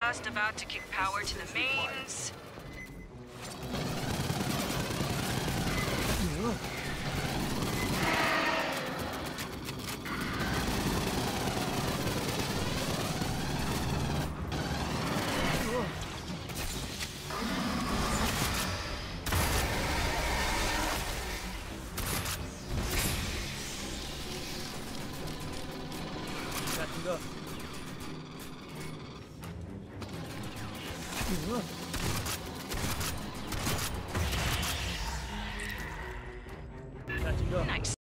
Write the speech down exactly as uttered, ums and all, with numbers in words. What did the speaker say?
Just about to kick power to the mains. 같은 거.